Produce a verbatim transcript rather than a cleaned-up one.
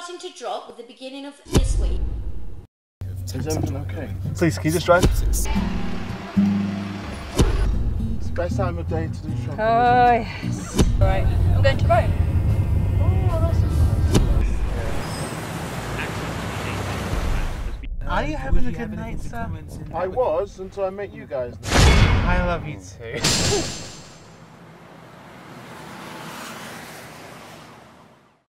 starting to drop with the beginning of this week. Is everything okay? Please, can you just drive? It's the best time of day to do shopping. Oh, yes. Right, I'm going to Rome. Oh, that's nice. Are you having a good night, sir? I was until I met you guys. I love you too.